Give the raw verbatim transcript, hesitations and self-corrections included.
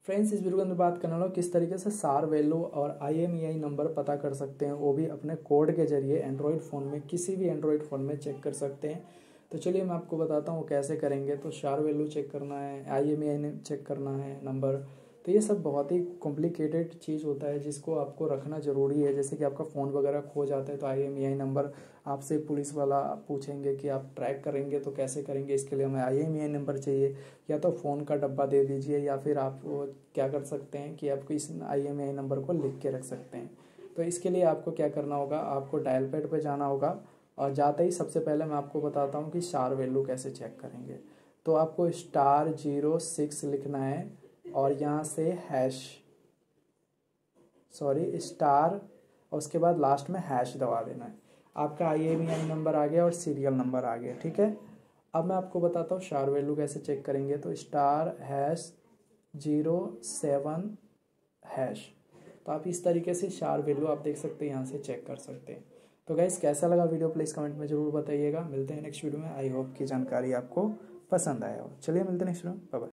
Friends, इस video के अंदर बात करने वाला हूँ किस तरीके से शार वैल्यू और आई एम ई आई नंबर पता कर सकते हैं, वो भी अपने कोड के जरिए एंड्रॉयड फ़ोन में, किसी भी एंड्रॉयड फ़ोन में चेक कर सकते हैं। तो चलिए मैं आपको बताता हूँ वो कैसे करेंगे। तो शार वैल्यू चेक करना है, आई एम ई आई चेक करना है, नंबर, तो ये सब बहुत ही कॉम्प्लिकेटेड चीज़ होता है जिसको आपको रखना ज़रूरी है। जैसे कि आपका फ़ोन वगैरह खो जाता है तो I M E I number आपसे पुलिस वाला पूछेंगे कि आप ट्रैक करेंगे तो कैसे करेंगे, इसके लिए हमें आई एम ई आई नंबर चाहिए। या तो फ़ोन का डब्बा दे दीजिए, या फिर आप क्या कर सकते हैं कि आपको इस आई एम ई आई नंबर को लिख के रख सकते हैं। तो इसके लिए आपको क्या करना होगा, आपको डायल पैड पर जाना होगा, और जाते ही सबसे पहले मैं आपको बताता हूँ कि शार वैल्यू कैसे चेक करेंगे। तो आपको स्टार जीरो सिक्स लिखना है और यहाँ से हैश सॉरी स्टार और उसके बाद लास्ट में हैश दबा देना है। आपका आई एम ई आई नंबर आ गया और सीरियल नंबर आ गया। ठीक है, अब मैं आपको बताता हूँ शार वैल्यू कैसे चेक करेंगे। तो star hash zero seven hash, तो आप इस तरीके से शार वैल्यू आप देख सकते हैं, यहाँ से चेक कर सकते हैं। तो गाइस, कैसा लगा वीडियो प्लीज़ कमेंट में ज़रूर बताइएगा। मिलते हैं नेक्स्ट वीडियो में। आई होप की जानकारी आपको पसंद आया हो। चलिए मिलते हैं नेक्स्ट वीडियो में। Bye bye.